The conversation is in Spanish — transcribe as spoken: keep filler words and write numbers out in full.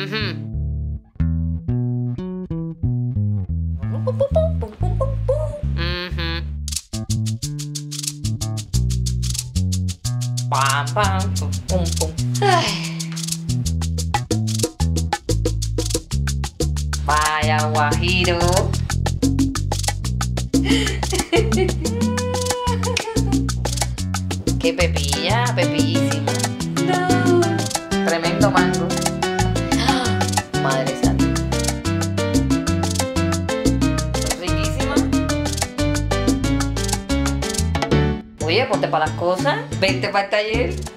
Ujú. Ujú. Pam, pam, pum, pum, pum. Ay. Vaya guajiro. Qué pepilla, pepillísima. No. Tremendo mango. ¡Ah! Madre santa. Riquísima. Oye, ponte para las cosas. Vente para el taller.